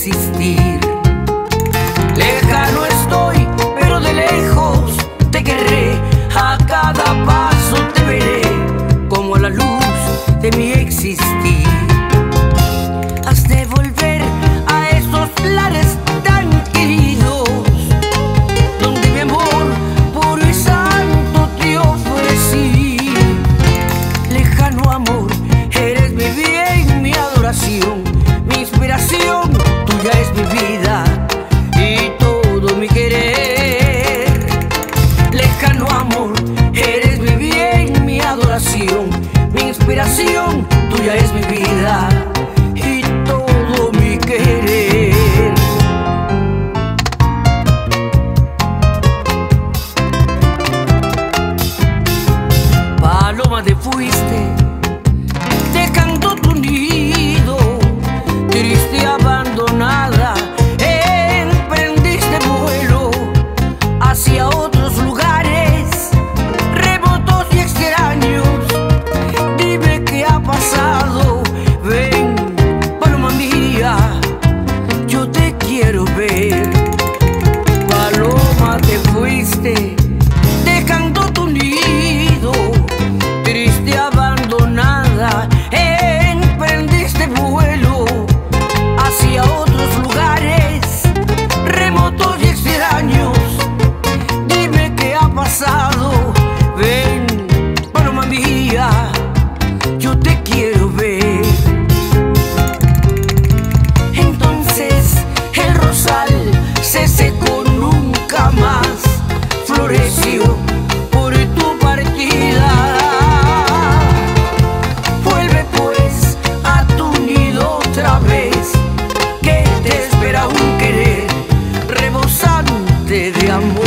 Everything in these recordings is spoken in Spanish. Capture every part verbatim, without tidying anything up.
existir. Lejano estoy, pero de lejos te querré. A cada paso te veré como la luz de mi existir. Has de volver a esos lares tan queridos, donde mi amor puro y santo te ofrecí. Lejano amor, eres mi bien, mi adoración, mi inspiración, tuya es mi vida y todo mi querer. Lejano amor, eres mi bien, mi adoración, mi inspiración, tuya es mi vida y todo mi querer. Paloma te fuiste, dejando tu nido, triste abandonada, emprendiste vuelo hacia otros lugares remotos y extraños. Dime qué ha pasado, ven, paloma mía, yo te quiero ver. Paloma te fuiste, dejando tu nido, triste abandonada, emprendiste vuelo hacia otros lugares remotos y extraños. Dime qué ha pasado, ven, paloma mía, yo te quiero ver. Entonces el rosal se secó, nunca más floreció por tu partida. Vuelve pues a tu nido otra vez, que te espera un querer rebosante de amor.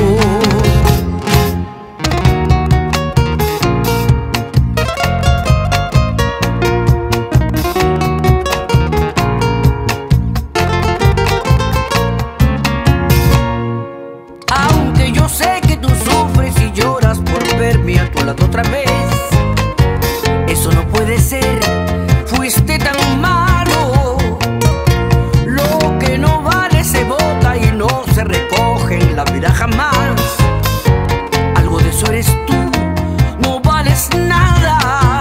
Aunque yo sé que tú sufres y lloras por verme a tu lado otra vez, eso no puede ser, fuiste tan malo. Lo que no vale se bota y no se recoge en la vida jamás. Algo de eso eres tú, no vales nada.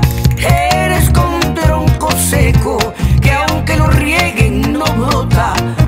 Eres como un tronco seco que aunque lo rieguen no brota.